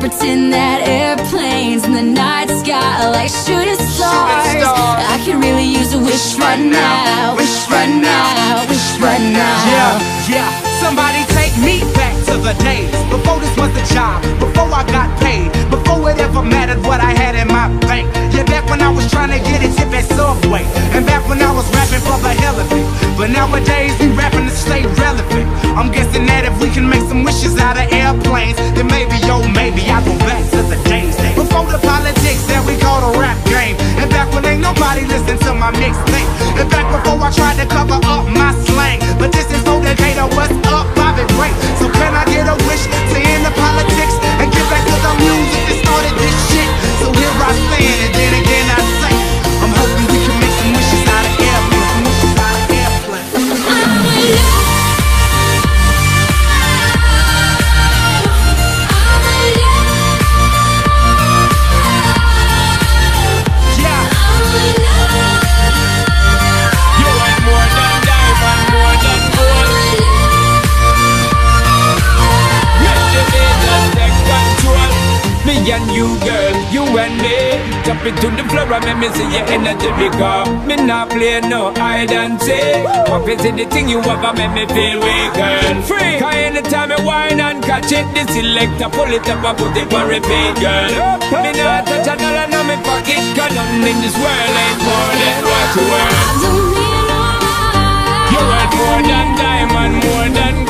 pretend that airplanes in the night sky are like shooting stars. I could really use a wish right now. Wish right now. Wish right now. Yeah, somebody take me back to the days before this was a job, before I got paid, before it ever mattered what I had in my bank. Yeah, back when I was trying to get a tip at Subway, and back when I was rapping for the hell of it. But nowadays we rapping to stay relevant. I'm guessing that if we can make some wishes out of airplanes, then maybe, yo, maybe I'll go back to the days before the politics that we call the rap game, and back when ain't nobody listened to my mixtape, and back before I tried to cover up my slang. But this is Motivator, what's up, Bobby Ray? So can I get a wish to end the politics and get back to the music that started this shit? So here I stand, and then again I say, I'm hoping we can make some wishes out of airplanes, some wishes out of airplanes. Me and you, girl, you and me. Jump into the floor and make me see your energy because me not play no hide and seek. What is it the thing you ever make me feel weak, girl? Free. Cause anytime you whine and catch it, the selector pull it up and put it on repeat, girl. Me not touch a dollar in my pocket, cause nothing in this world ain't more than what you worth. You're worth more than diamond, more than